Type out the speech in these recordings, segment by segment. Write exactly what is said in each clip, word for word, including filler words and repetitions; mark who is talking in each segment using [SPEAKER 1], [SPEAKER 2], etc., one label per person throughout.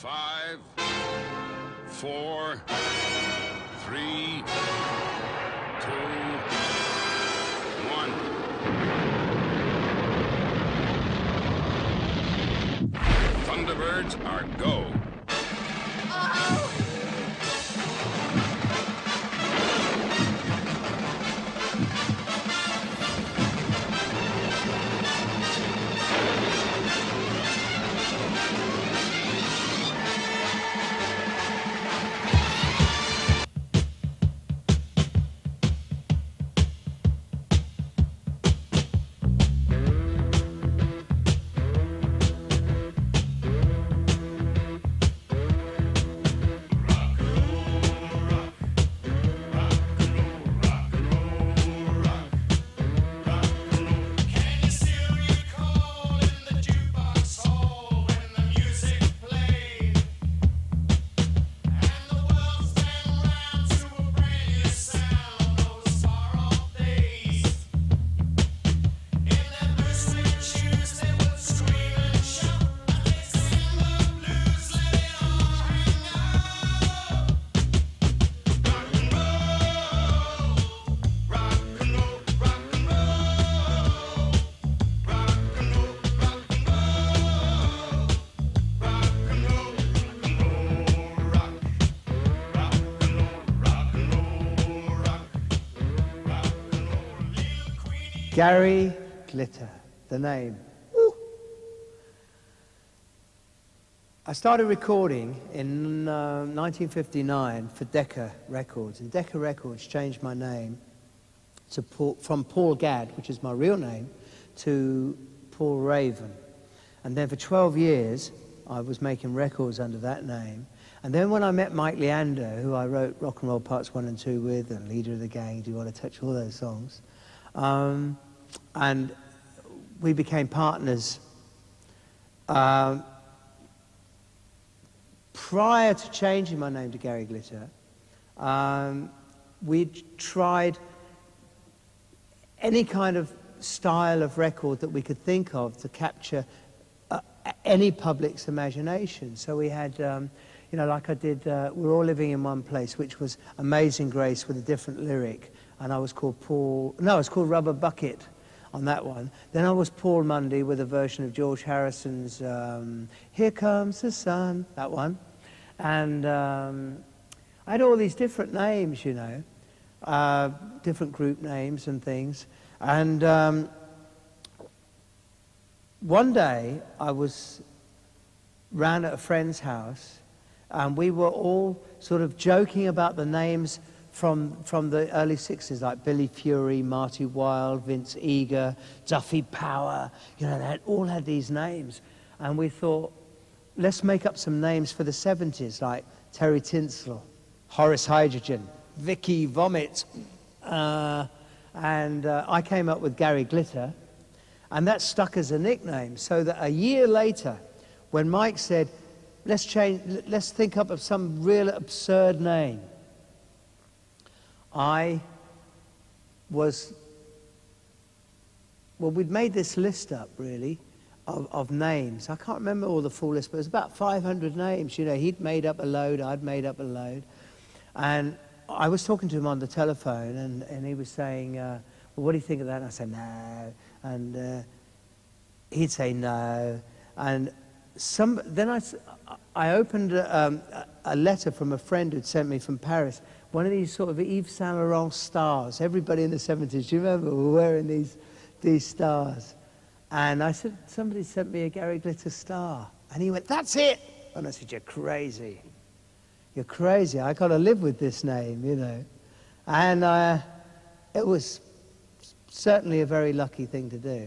[SPEAKER 1] Five, four, three, two, one. Thunderbirds are go.
[SPEAKER 2] Oh!
[SPEAKER 3] Gary Glitter, the name. Woo. I started recording in uh, nineteen fifty-nine for Decca Records, and Decca Records changed my name to Paul, from Paul Gadd, which is my real name, to Paul Raven. And then for twelve years, I was making records under that name. And then when I met Mike Leander, who I wrote Rock and Roll Parts One and Two with, and Leader of the Gang, Do You Want to Touch, all those songs. Um, and we became partners. Um, prior to changing my name to Gary Glitter, um, we tried any kind of style of record that we could think of to capture uh, any public's imagination. So we had, um, you know, like I did, uh, We're All Living in One Place, which was Amazing Grace with a different lyric. And I was called Paul, no, I was called Rubber Bucket on that one. Then I was Paul Mundy with a version of George Harrison's um, Here Comes the Sun, that one. And um, I had all these different names, you know, uh, different group names and things. And um, one day I was round at a friend's house, and we were all sort of joking about the names From, from the early sixties, like Billy Fury, Marty Wilde, Vince Eager, Duffy Power, you know, they had, all had these names. And we thought, let's make up some names for the seventies, like Terry Tinsel, Horace Hydrogen, Vicky Vomit. Uh, and uh, I came up with Gary Glitter, and that stuck as a nickname. So that a year later, when Mike said, let's change, let's think up of some real absurd name, I was, well, we'd made this list up, really, of, of names. I can't remember all the full list, but it was about five hundred names. You know, he'd made up a load, I'd made up a load. And I was talking to him on the telephone, and, and he was saying, uh, well, what do you think of that? And I said, no. And uh, he'd say no. And some, then I, I opened um, a letter from a friend who'd sent me from Paris, one of these sort of Yves Saint Laurent stars. Everybody in the seventies, do you remember, were wearing these, these stars. And I said, somebody sent me a Gary Glitter star. And he went, that's it. And I said, you're crazy. You're crazy. I got to live with this name, you know. And uh, it was certainly a very lucky thing to do.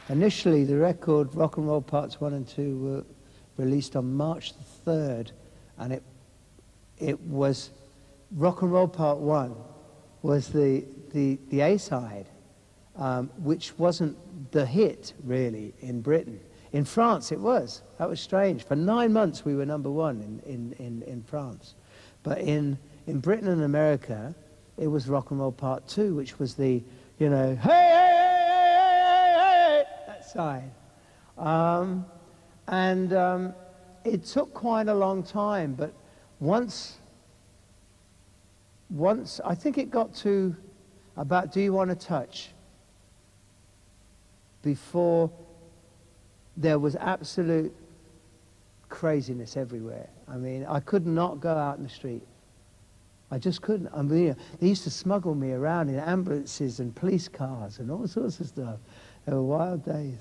[SPEAKER 3] Initially, the record, Rock and Roll Parts one and two, were released on March the third, and it, it was, Rock and Roll Part one was the, the, the A-side, um, which wasn't the hit, really, in Britain. In France, it was. That was strange. For nine months, we were number one in, in, in, in France. But in, in Britain and America, it was Rock and Roll Part two, which was the, you know, hey, hey, hey, hey, hey, hey, that side. Um, and um, it took quite a long time, but once, once, I think it got to about Do You Want to Touch before there was absolute craziness everywhere. I mean, I could not go out in the street. I just couldn't. I mean, they used to smuggle me around in ambulances and police cars and all sorts of stuff. They were wild days.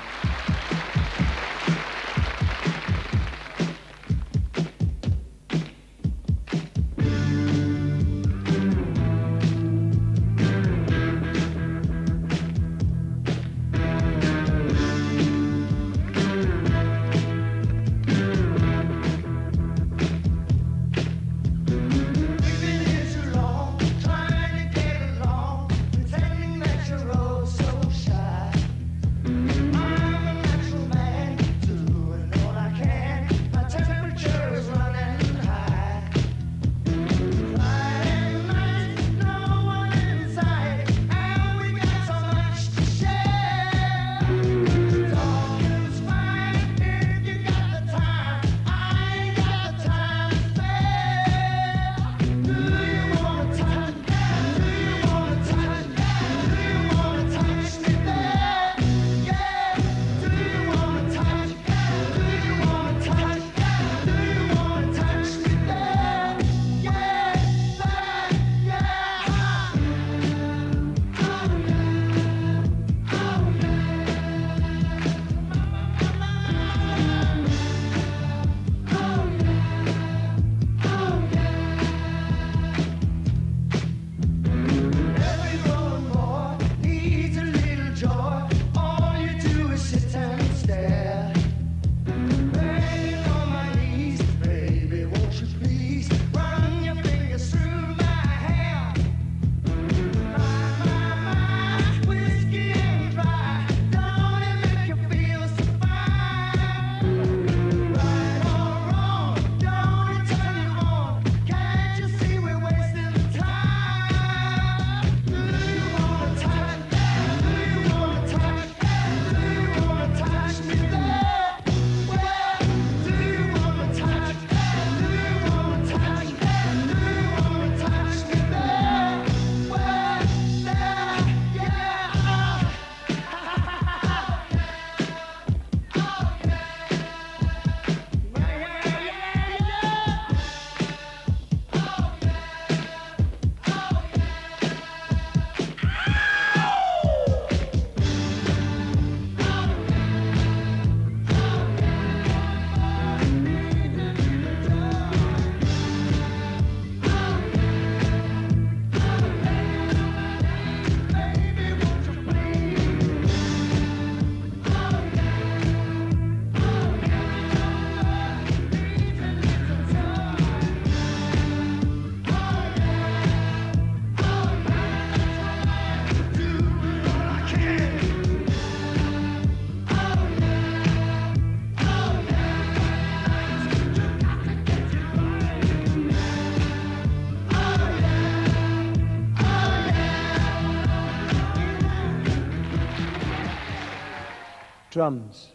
[SPEAKER 3] Drums.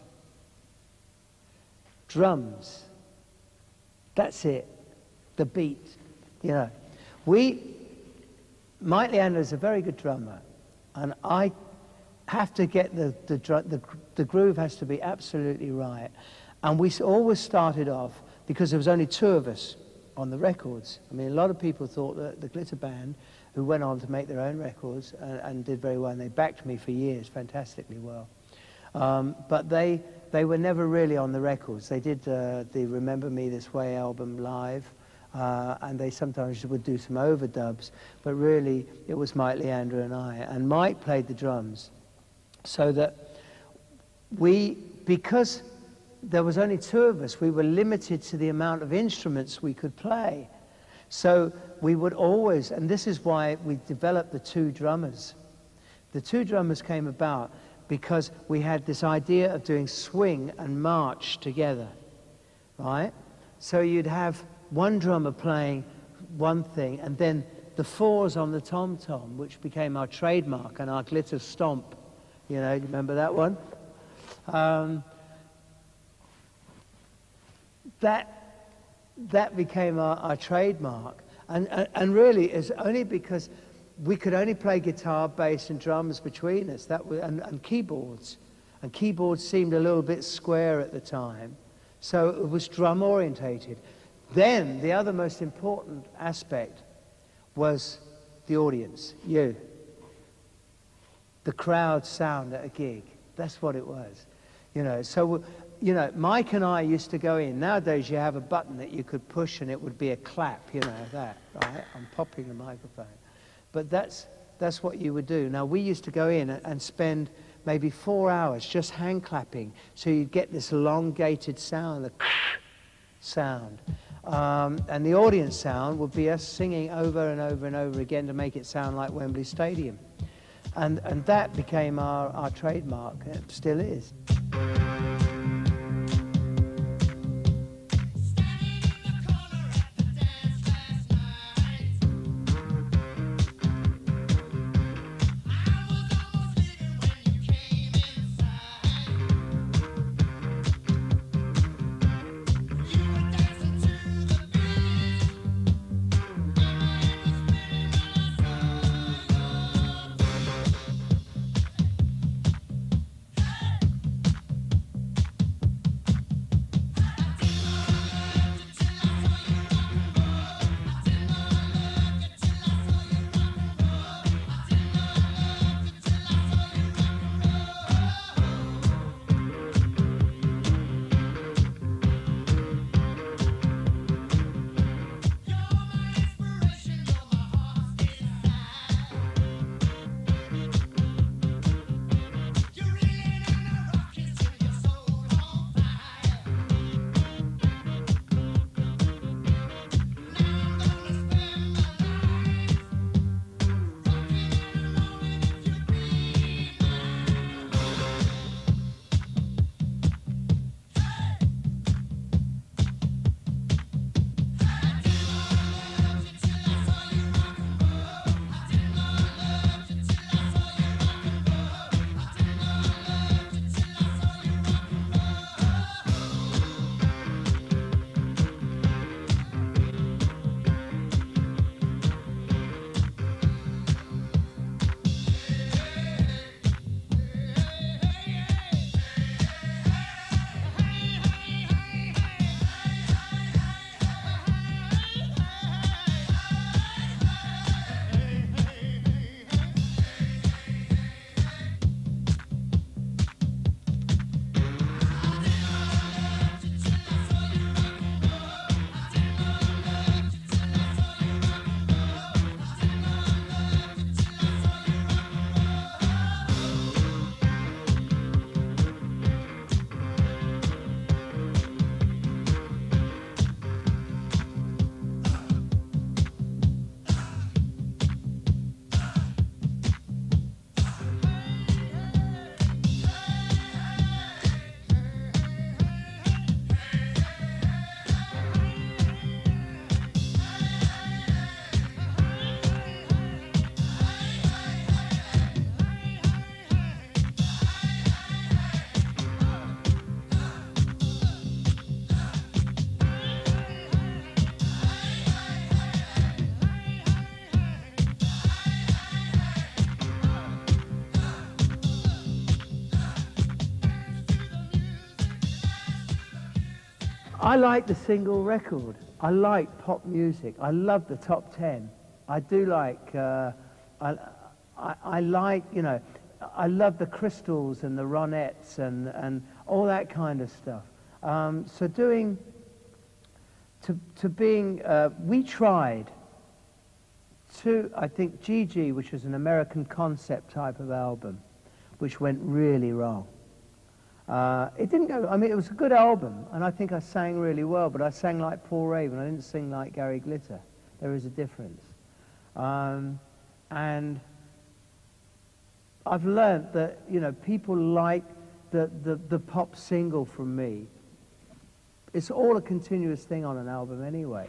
[SPEAKER 3] Drums. That's it. The beat. You know. We, Mike Leander is a very good drummer, and I have to get the, the, the, the groove has to be absolutely right. And we always started off, because there was only two of us on the records. I mean, a lot of people thought that the Glitter Band, who went on to make their own records and, and did very well, and they backed me for years fantastically well. Um, but they, they were never really on the records. They did uh, the Remember Me This Way album live, uh, and they sometimes would do some overdubs, but really it was Mike Leander and I. And Mike played the drums, so that we, because there was only two of us, we were limited to the amount of instruments we could play. So we would always, and this is why we developed the two drummers. The two drummers came about because we had this idea of doing swing and march together, right? So you'd have one drummer playing one thing, and then the fours on the tom-tom, which became our trademark and our glitter stomp. You know, you remember that one? Um, that, that became our, our trademark. And, and, and really, it's only because we could only play guitar, bass, and drums between us, that was, and, and keyboards. And keyboards seemed a little bit square at the time. So it was drum-orientated. Then, the other most important aspect was the audience, you. The crowd sound at a gig. That's what it was. You know, so, you know, Mike and I used to go in. Nowadays, you have a button that you could push and it would be a clap, you know, that, right? I'm popping the microphone. But that's, that's what you would do. Now, we used to go in and spend maybe four hours just hand clapping, so you'd get this elongated sound, the sound. Um, and the audience sound would be us singing over and over and over again to make it sound like Wembley Stadium. And, and that became our, our trademark. It still is. I like the single record. I like pop music. I love the top ten. I do like, uh, I, I, I like, you know, I love the Crystals and the Ronettes and, and all that kind of stuff. Um, so doing, to, to being, uh, we tried to, I think, Gigi, which was an American concept type of album, which went really wrong. Uh, it didn't go, I mean, it was a good album, and I think I sang really well, but I sang like Paul Raven. I didn't sing like Gary Glitter. There is a difference. Um, and I've learnt that, you know, people like the, the, the pop single from me. It's all a continuous thing on an album anyway.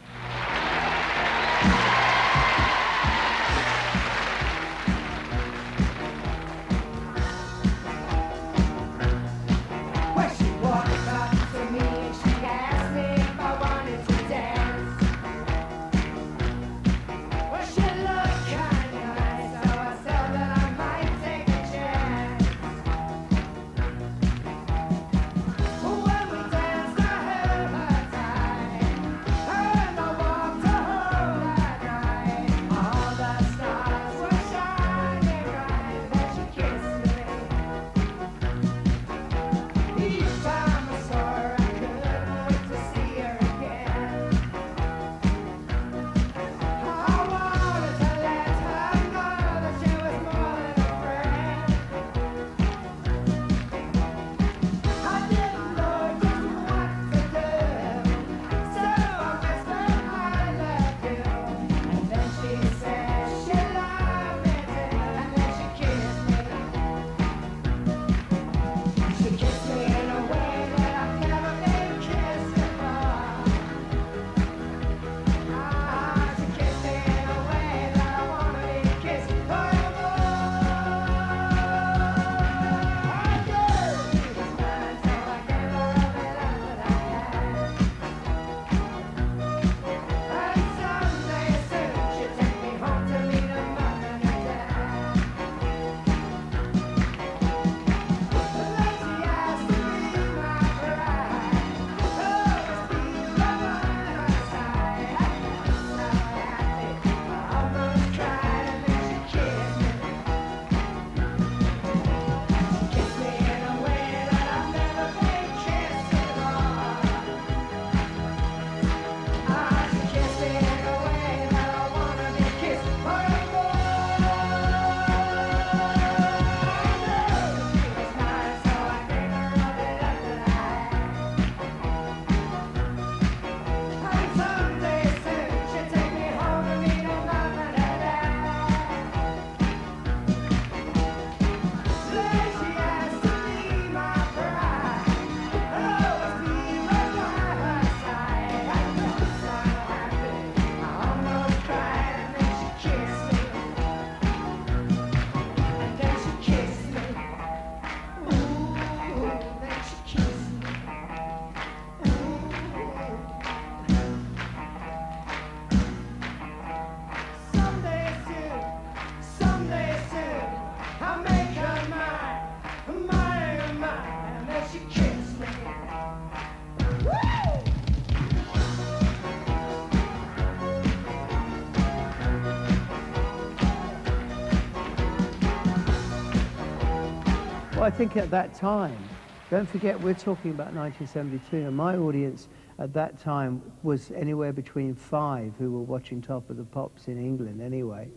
[SPEAKER 3] I think at that time, don't forget we're talking about nineteen seventy-two, and my audience at that time was anywhere between five who were watching Top of the Pops in England anyway.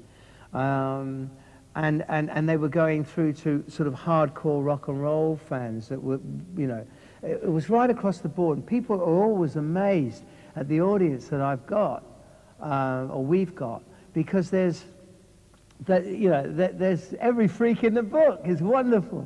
[SPEAKER 3] Um, and, and, and they were going through to sort of hardcore rock and roll fans that were, you know, it, it was right across the board. And people are always amazed at the audience that I've got, uh, or we've got, because there's, that, you know, that there's every freak in the book. It's wonderful.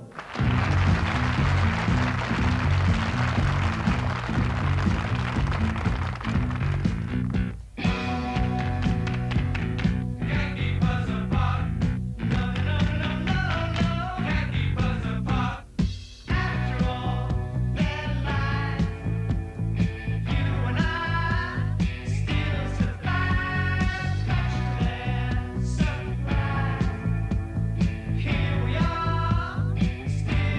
[SPEAKER 4] Here we are, still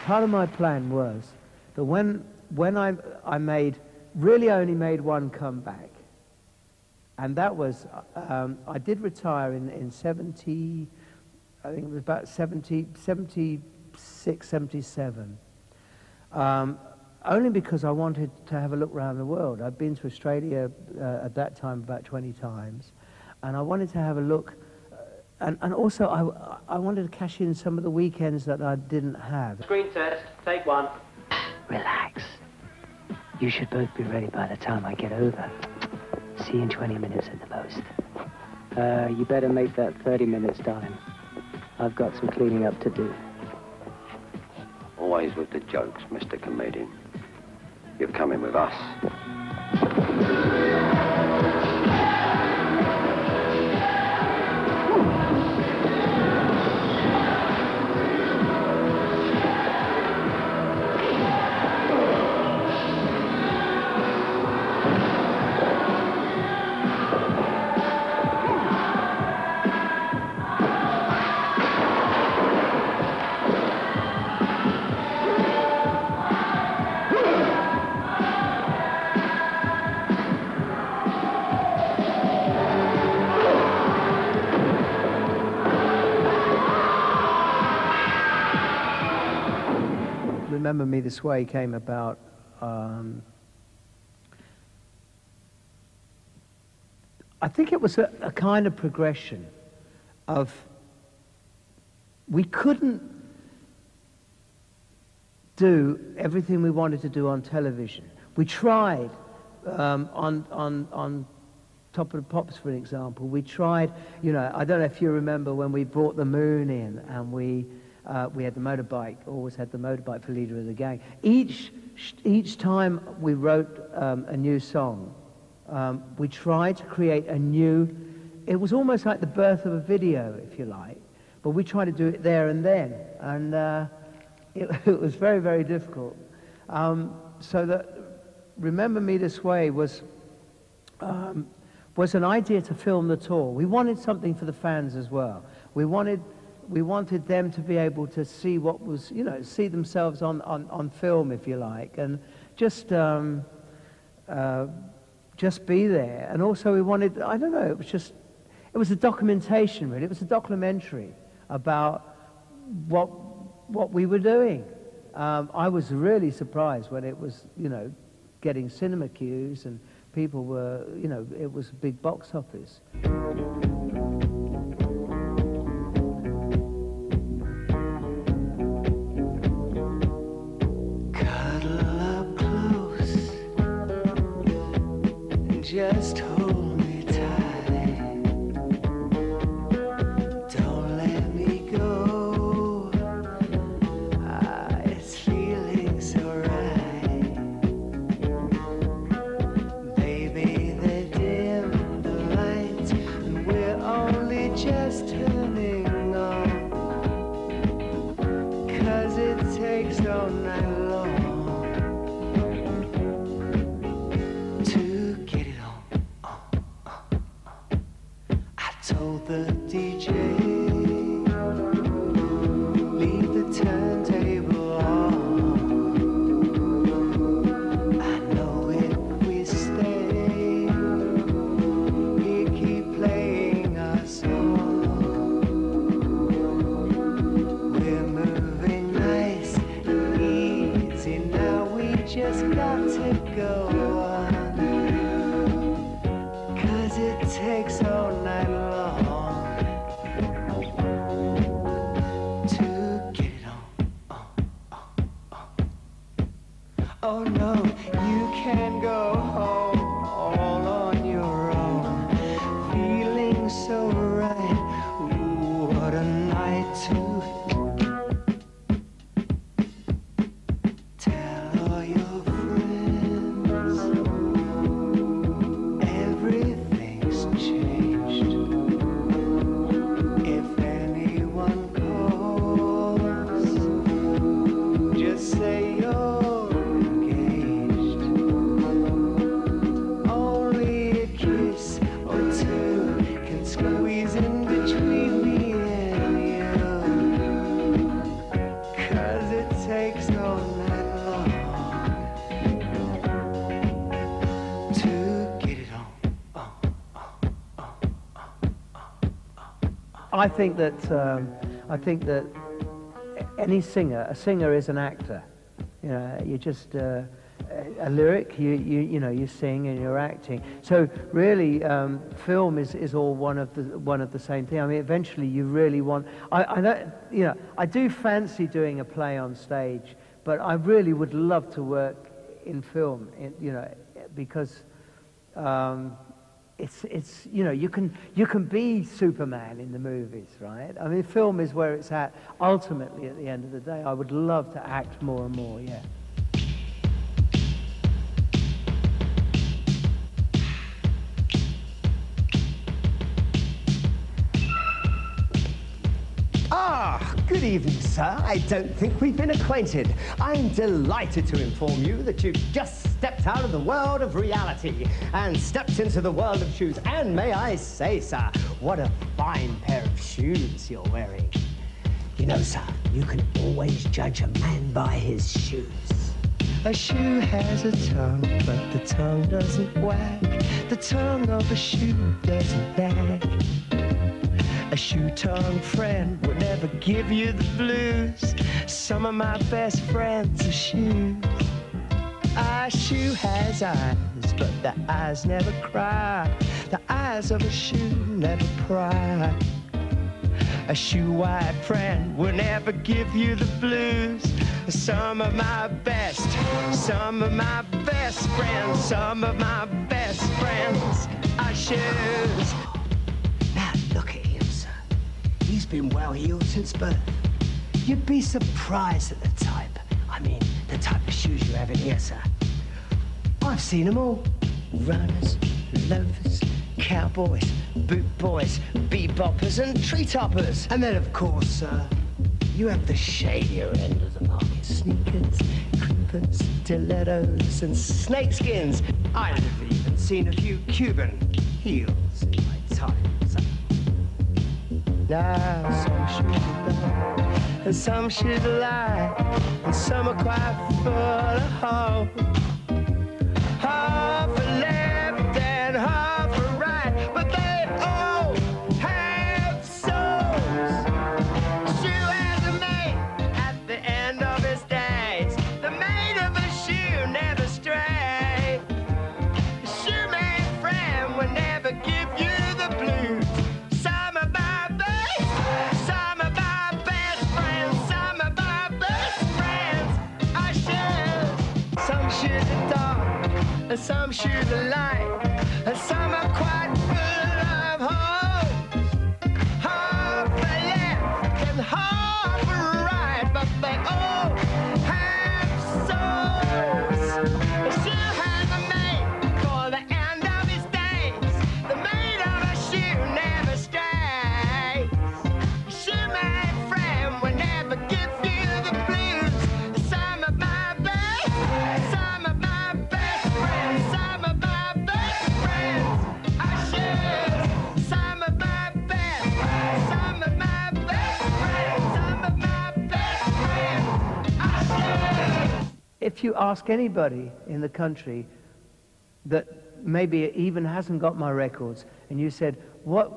[SPEAKER 3] part of my plan was that when, when I, I made, really only made one comeback, and that was, um, I did retire in, in seventy, I think it was about seventy, seventy-six, seventy-seven. Um, only because I wanted to have a look around the world. I'd been to Australia uh, at that time about twenty times, and I wanted to have a look, uh, and, and also I, I wanted to cash in some of the weekends that I didn't have.
[SPEAKER 4] Screen test, take one.
[SPEAKER 5] Relax. You should both be ready by the time I get over. See you in twenty minutes at the most. Uh, you better make that thirty minutes, darling. I've got some cleaning up to do.
[SPEAKER 6] Always with the jokes, Mister Comedian. You're coming with us.
[SPEAKER 3] Remember Me This Way came about um, I think it was a, a kind of progression of we couldn't do everything we wanted to do on television. We tried um, on, on, on Top of the Pops, for example. We tried, you know, I don't know if you remember when we brought the moon in and we Uh, we had the motorbike, always had the motorbike for leader of the gang. Each, each time we wrote um, a new song, um, we tried to create a new, it was almost like the birth of a video, if you like, but we tried to do it there and then, and uh, it, it was very, very difficult. Um, so that Remember Me This Way was, um, was an idea to film the tour. We wanted something for the fans as well. We wanted We wanted them to be able to see what was, you know, see themselves on, on, on film, if you like, and just um, uh, just be there. And also we wanted, I don't know, it was just, it was a documentation, really. It was a documentary about what, what we were doing. Um, I was really surprised when it was, you know, getting cinema cues and people were, you know, it was a big box office.
[SPEAKER 7] Just hold me tight. Don't let me go. Ah, it's feeling so right. Baby, they dim the lights, and we're only just turning on. 'Cause it takes all night long to get it on. Told the D J, leave the turntable on. I know if we stay, he'll keep playing our song. We're moving nice and easy now, we just got to go on. 'Cause it takes all night long oh no, you can't go home all on your own. Feeling so right, ooh, what a night to tell all your friends everything's changed. If anyone calls, just say you're takes all night long to get it on.
[SPEAKER 3] I think that um, I think that any singer, a singer is an actor. You know, you just uh, a lyric, you, you you know, you sing and you're acting. So really, um, film is, is all one of the one of the same thing. I mean, eventually, you really want. I I know, you know, I do fancy doing a play on stage, but I really would love to work in film. In, you know, because um, it's it's you know, you can you can be Superman in the movies, right? I mean, film is where it's at. Ultimately, at the end of the day, I would love to act more and more. Yeah.
[SPEAKER 4] Ah, good evening, sir. I don't think we've been acquainted. I'm delighted to inform you that you've just stepped out of the world of reality and stepped into the world of shoes. And may I say, sir, what a fine pair of shoes you're wearing. You know, sir, you can always judge a man by his shoes.
[SPEAKER 7] A shoe has a tongue, but the tongue doesn't wag. The tongue of a shoe doesn't nag. A shoe-tongue friend will never give you the blues. Some of my best friends are shoes. A shoe has eyes, but the eyes never cry. The eyes of a shoe never pry. A shoe-white friend will never give you the blues. Some of my best, some of my best friends, some of my best friends are shoes.
[SPEAKER 4] Now look at him, sir. He's been well-heeled since birth. You'd be surprised at the type. I mean, the type of shoes you have in here, sir. I've seen them all.
[SPEAKER 7] Runners, loafers, cowboys, boot boys, beboppers and tree toppers.
[SPEAKER 4] And then, of course, sir, you have the shadier end of the market.
[SPEAKER 7] Sneakers, creepers, stilettos and snakeskins.
[SPEAKER 4] I've even seen a few Cuban heels in my time, sir.
[SPEAKER 7] Now, some shoes are love, and some shoes are lie, and some are quite full of hope. Half a left and half a right, but they all have souls. A shoe has a mate at the end of his days. The mate of a shoe never stray. A shoe-made friend will never give you the blues. Some of my best, some of my best friends, some of my best friends are shoes. Some shoes are dark, and some shoes are light, and some are quite full of holes. Half a left and half a right, but they all have souls. A shoe has a mate for the end of his days. The mate of a shoe never strays. A shoe-made friend will never give you the blues. Some of my best, some of my best friends, some of my best friends are shoes. Some of my best, some of my best friends, some of my best friends are shoes.
[SPEAKER 3] If you ask anybody in the country that maybe even hasn't got my records, and you said, what,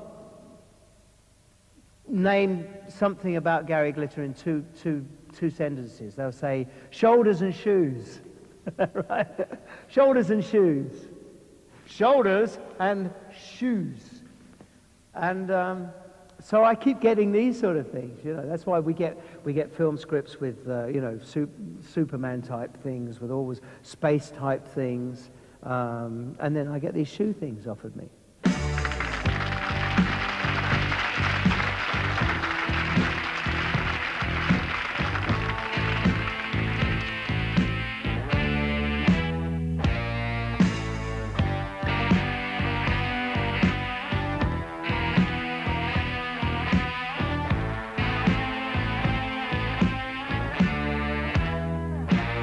[SPEAKER 3] name something about Gary Glitter in two, two, two sentences, they'll say, shoulders and shoes. Right? Shoulders and shoes. Shoulders and shoes. And um, so I keep getting these sort of things, you know. That's why we get we get film scripts with, uh, you know, sup Superman type things, with always space type things, um, and then I get these shoe things offered me.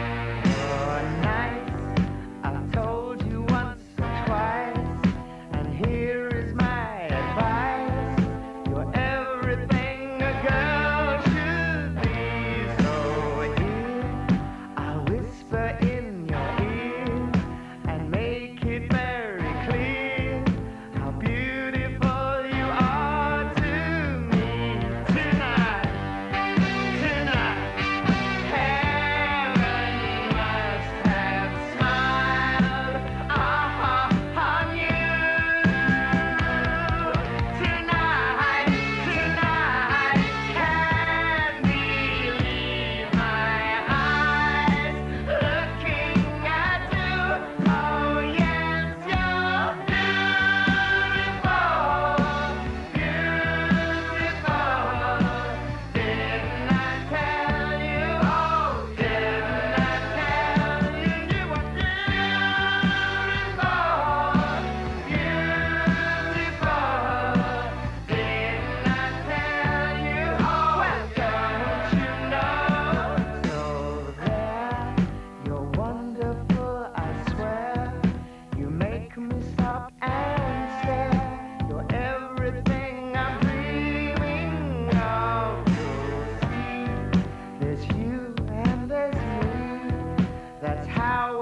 [SPEAKER 7] I've told you once or twice, and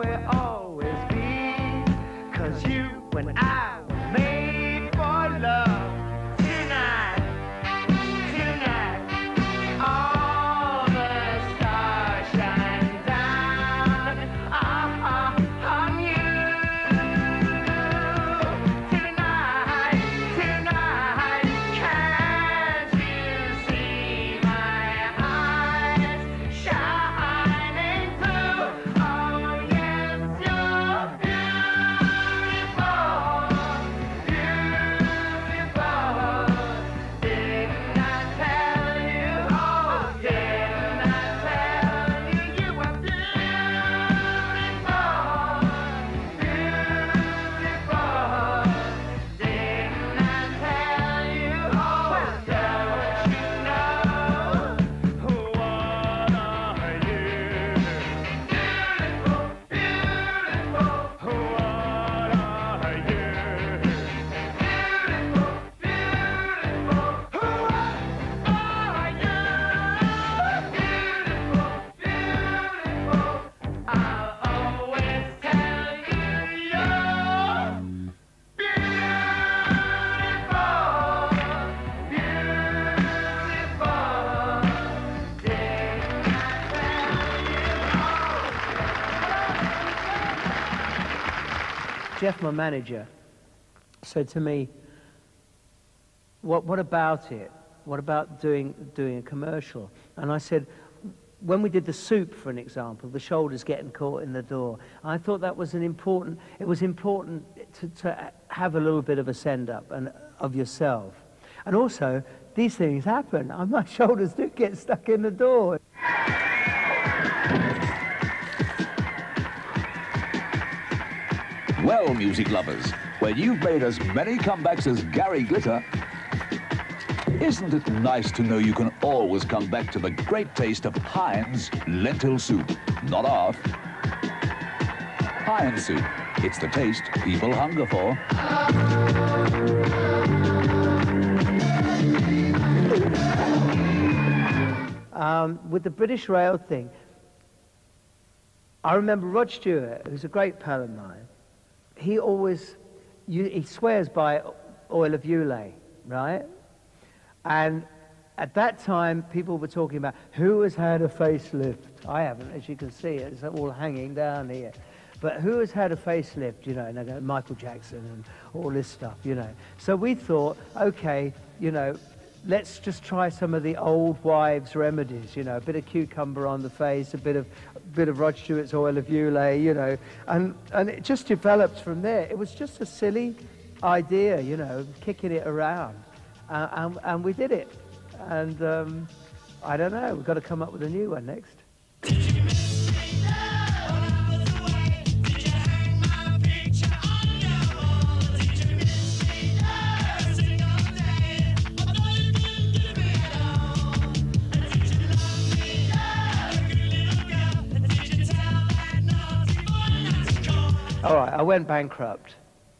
[SPEAKER 7] we'll always be. Cause you and I were made for love. Tonight, tonight, all the stars shine down uh, uh, on you. Tonight, tonight, can't you see my eyes shining through? Oh yes, you're beautiful, beautiful. Didn't I tell you? Oh, didn't I tell you you were beautiful, beautiful? Didn't I tell you? Oh, don't you know? What are you? Beautiful, beautiful. What are you? Beautiful, beautiful. What are you? Beautiful, beautiful. I'll always tell you you're beautiful, beautiful.
[SPEAKER 3] Jeff, my manager, said to me, what, what about it? What about doing, doing a commercial? And I said, when we did the soup, for an example, the shoulders getting caught in the door, I thought that was an important, it was important to, to have a little bit of a send-up and of yourself. And also, these things happen. Uh, My shoulders do get stuck in the door.
[SPEAKER 8] Well, music lovers, when you've made as many comebacks as Gary Glitter, isn't it nice to know you can always come back to the great taste of Heinz lentil soup, not half. Heinz soup, it's the taste people hunger for.
[SPEAKER 3] Um, with the British Rail thing, I remember Rod Stewart, who's a great pal of mine. He always, you, he swears by oil of Ulay, right? And at that time, people were talking about who has had a facelift. I haven't, as you can see, it's all hanging down here. But who has had a facelift, you know, and I go, Michael Jackson and all this stuff, you know. So we thought, okay, you know, let's just try some of the old wives' remedies, you know, a bit of cucumber on the face, a bit of, a bit of Rod Stewart's oil of Ulay, you know, and, and it just developed from there. It was just a silly idea, you know, kicking it around, uh, and, and we did it. And um, I don't know, we've got to come up with a new one next. All right, I went bankrupt.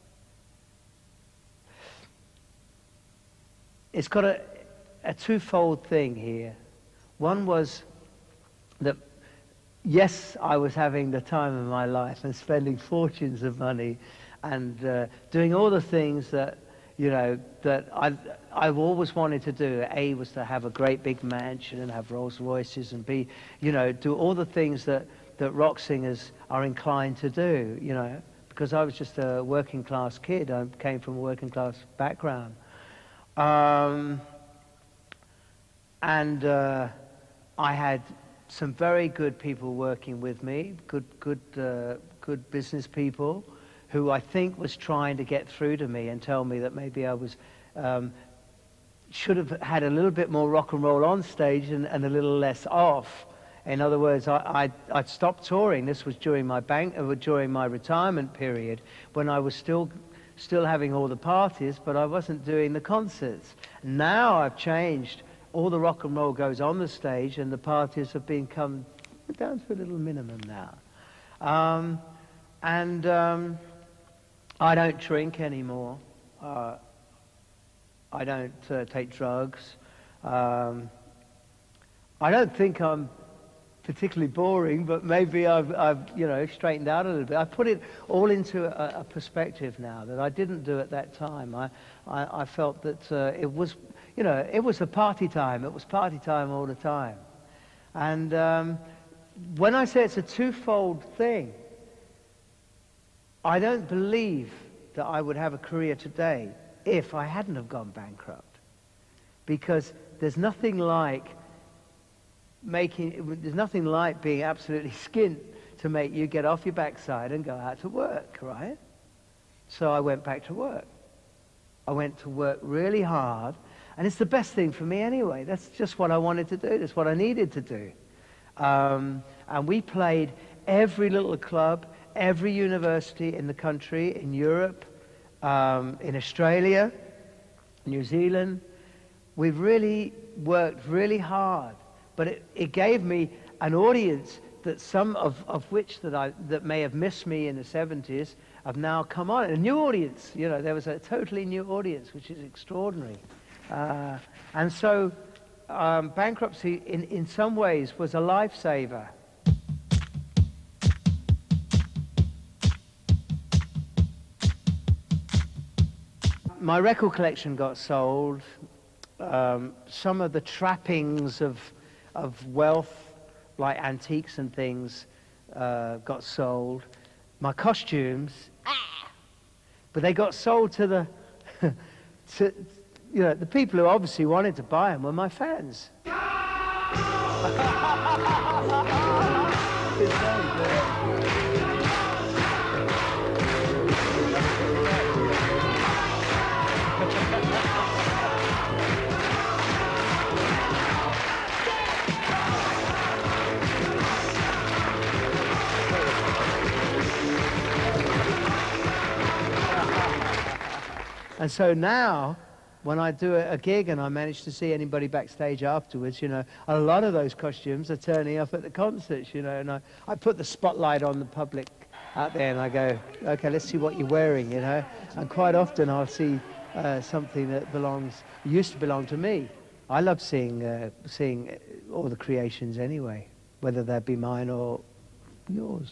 [SPEAKER 3] It's got a, a twofold thing here. One was that, yes, I was having the time of my life and spending fortunes of money and uh, doing all the things that, you know, that I, I've always wanted to do. A was to have a great big mansion and have Rolls Royces, and B, you know, do all the things that that rock singers are inclined to do, you know, because I was just a working class kid. I came from a working class background. Um, and uh, I had some very good people working with me, good, good, uh, good business people, who I think was trying to get through to me and tell me that maybe I was, um, should have had a little bit more rock and roll on stage and, and a little less off. In other words, I, I, I'd stopped touring. This was during my bank, uh, during my retirement period, when I was still, still having all the parties, but I wasn't doing the concerts. Now I've changed. All the rock and roll goes on the stage, and the parties have become down to a little minimum now. Um, and um, I don't drink anymore. Uh, I don't uh, take drugs. Um, I don't think I'm particularly boring, but maybe I've, I've, you know, straightened out a little bit. I put it all into a, a perspective now that I didn't do at that time. I, I, I felt that uh, it was, you know, it was a party time. It was party time all the time. And um, when I say it's a twofold thing, I don't believe that I would have a career today if I hadn't have gone bankrupt. Because there's nothing like making, there's nothing like being absolutely skint to make you get off your backside and go out to work, right? So I went back to work. I went to work really hard, and it's the best thing for me anyway. That's just what I wanted to do. That's what I needed to do. Um, and we played every little club, every university in the country, in Europe, um, in Australia, New Zealand. We've really worked really hard, but it, it gave me an audience that some of, of which that I that may have missed me in the seventies have now come on. A new audience, you know, there was a totally new audience, which is extraordinary. Uh, and so um, bankruptcy in, in some ways was a lifesaver. My record collection got sold. Um, some of the trappings of, of wealth, like antiques and things, uh, got sold. My costumes, ah, but they got sold to the, to, you know, the people who obviously wanted to buy them were my fans. It's very good. And so now, when I do a, a gig and I manage to see anybody backstage afterwards, you know, a lot of those costumes are turning up at the concerts, you know, and I, I put the spotlight on the public out there and I go, okay, let's see what you're wearing, you know. And quite often I'll see uh, something that belongs, used to belong to me. I love seeing, uh, seeing all the creations anyway, whether they be mine or yours.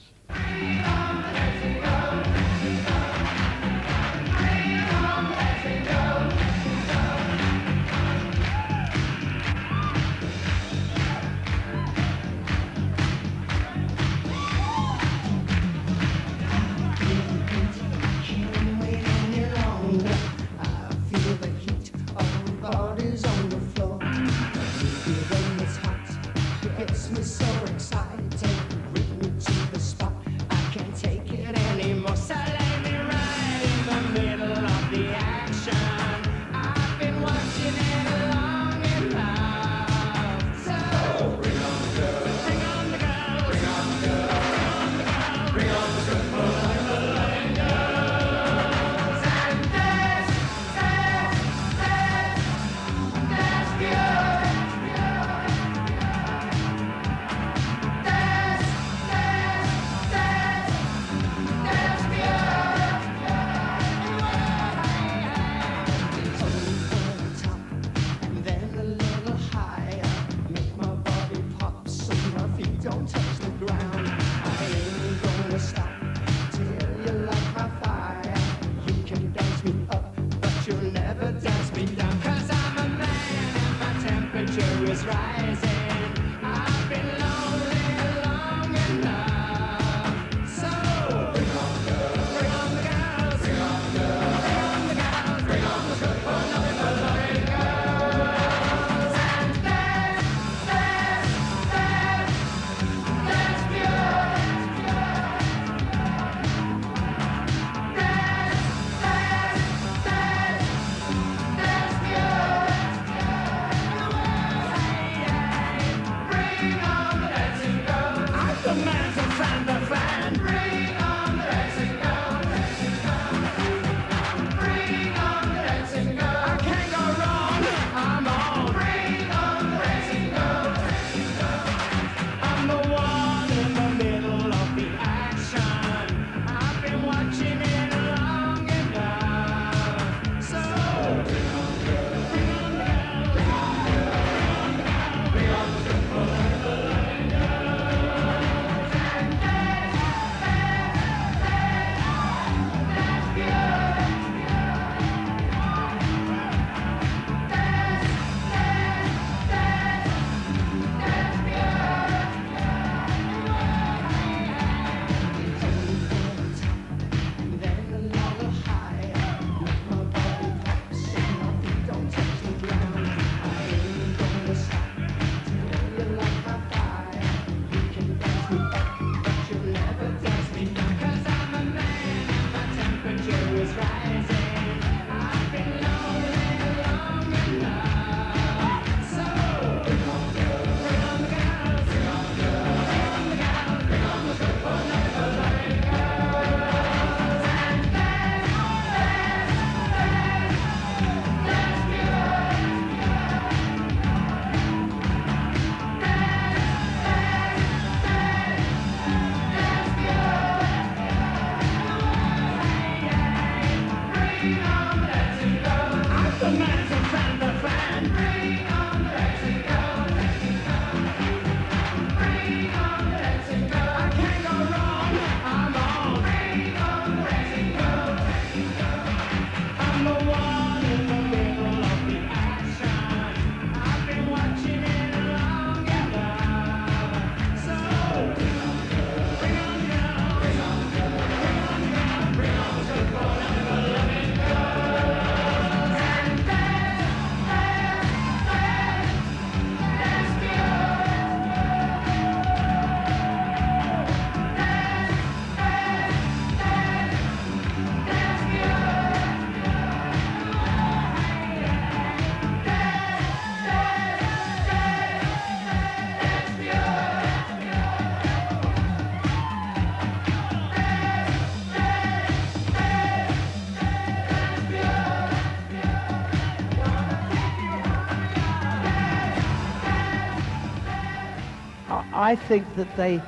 [SPEAKER 3] I think that they,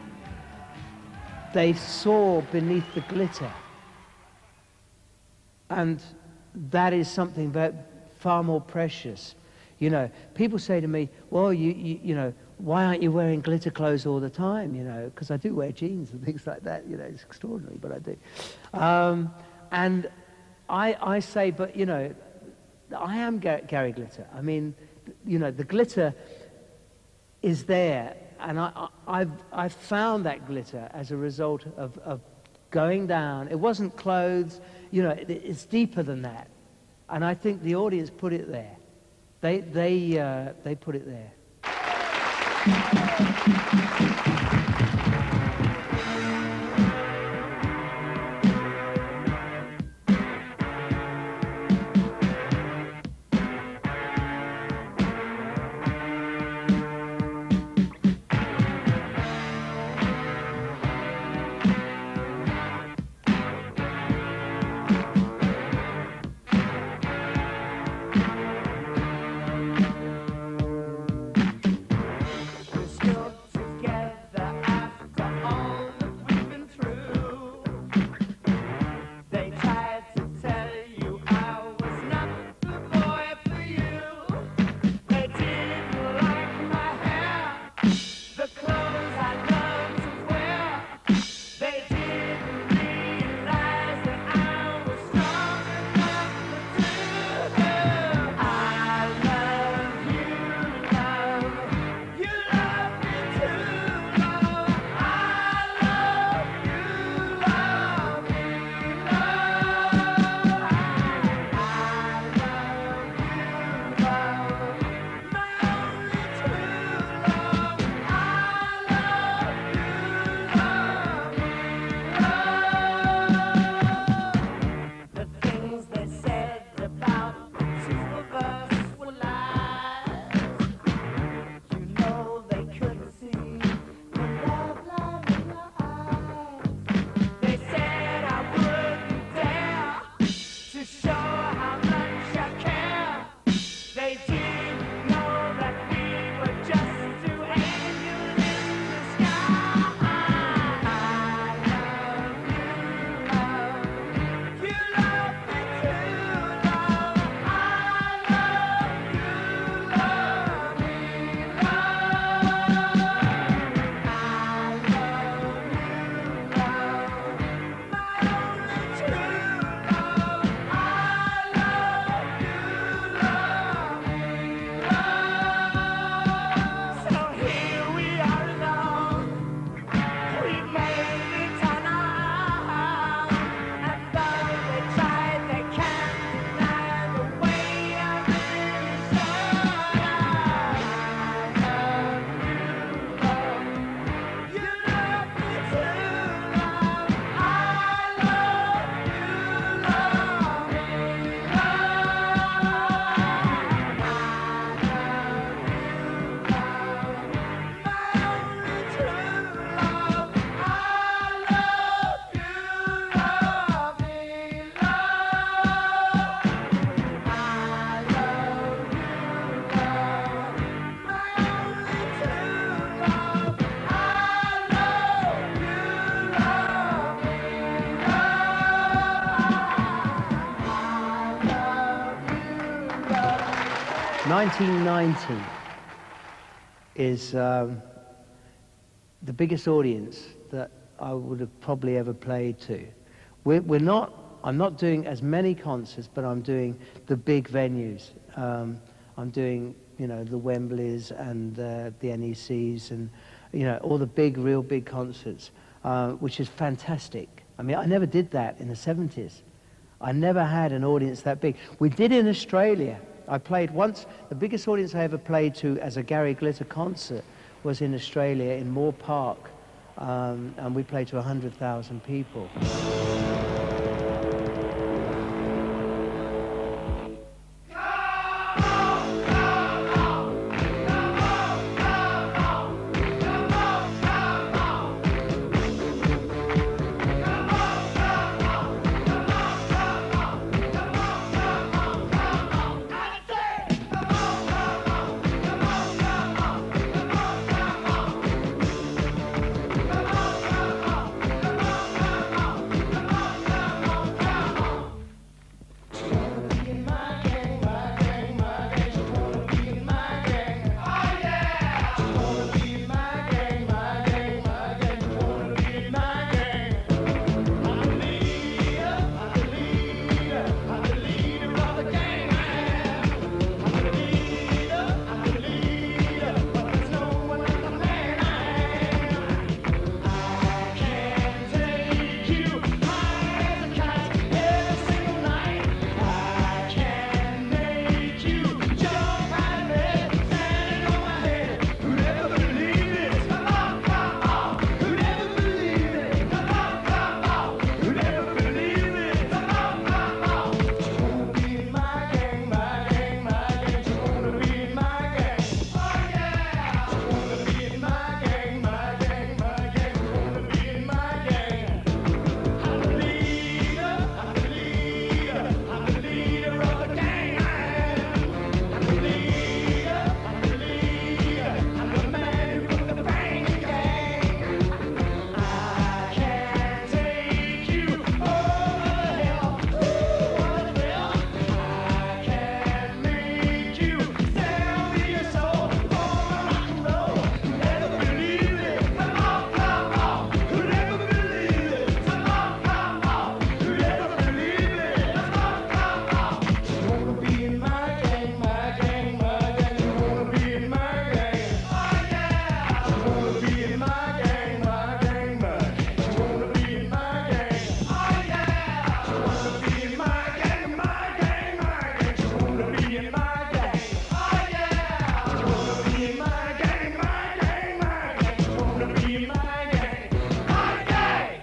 [SPEAKER 3] they saw beneath the glitter. And that is something that far more precious. You know, people say to me, well, you, you, you know, why aren't you wearing glitter clothes all the time, you know, because I do wear jeans and things like that, you know, it's extraordinary, but I do. Um, and I, I say, but, you know, I am Gar Gary Glitter. I mean, you know, the glitter is there, and I, I, I've, I've found that glitter as a result of, of going down. It wasn't clothes, you know, it, it's deeper than that. And I think the audience put it there. They, they, uh, they put it there. nineteen ninety is um, the biggest audience that I would have probably ever played to. We're, we're not, I'm not doing as many concerts, but I'm doing the big venues. Um, I'm doing, you know, the Wembleys and uh, the N E Cs and, you know, all the big, real big concerts, uh, which is fantastic. I mean, I never did that in the seventies. I never had an audience that big. We did in Australia. I played once, the biggest audience I ever played to as a Gary Glitter concert was in Australia, in Moore Park, um, and we played to one hundred thousand people.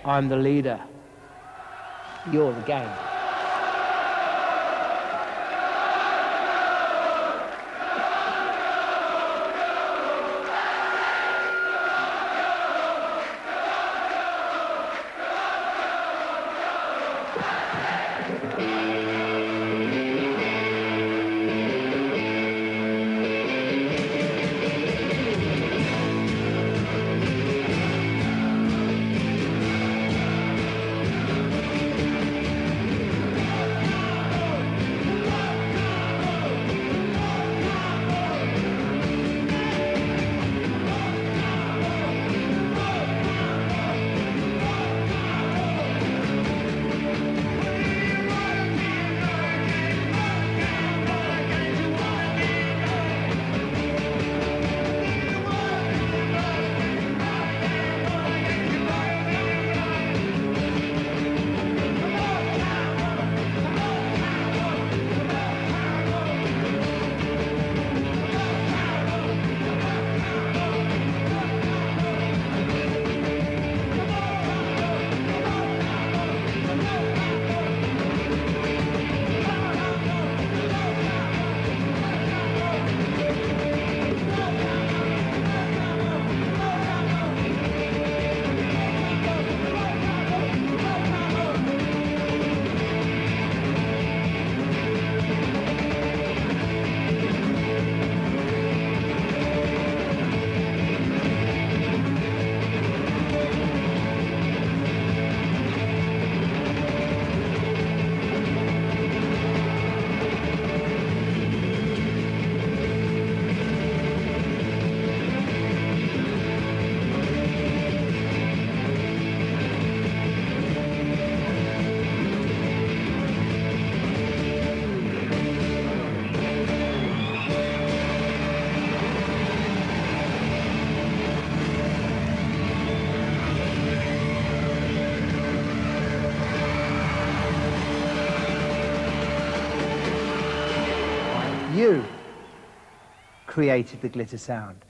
[SPEAKER 3] I'm the leader. You're the game. You created the glitter sound.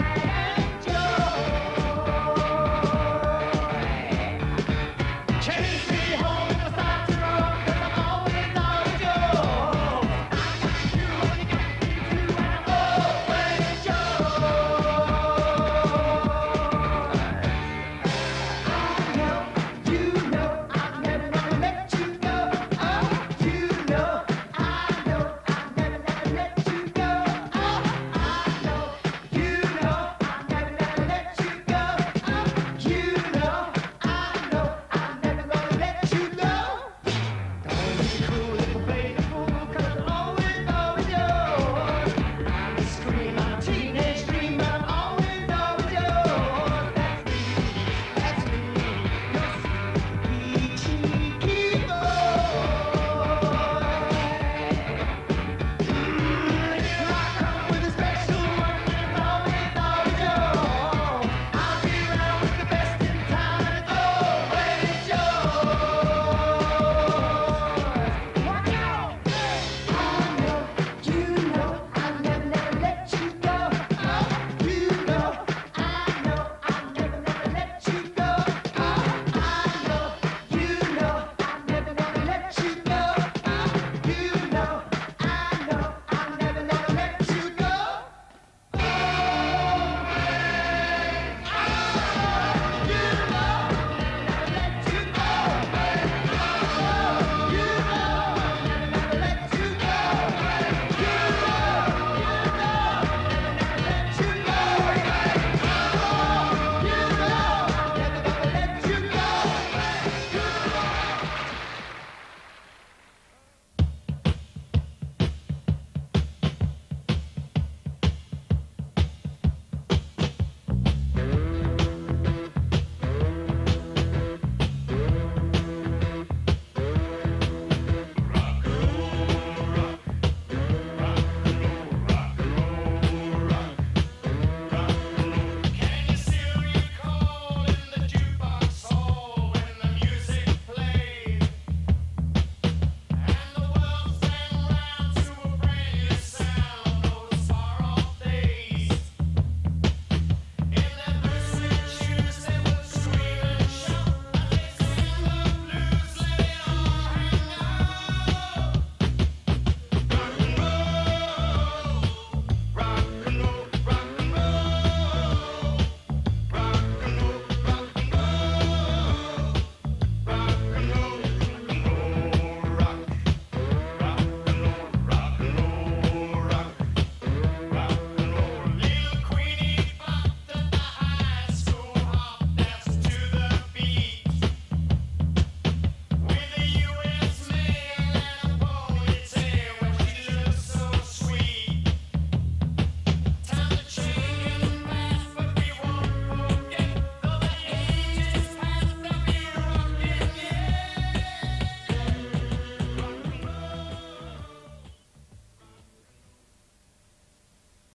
[SPEAKER 7] Change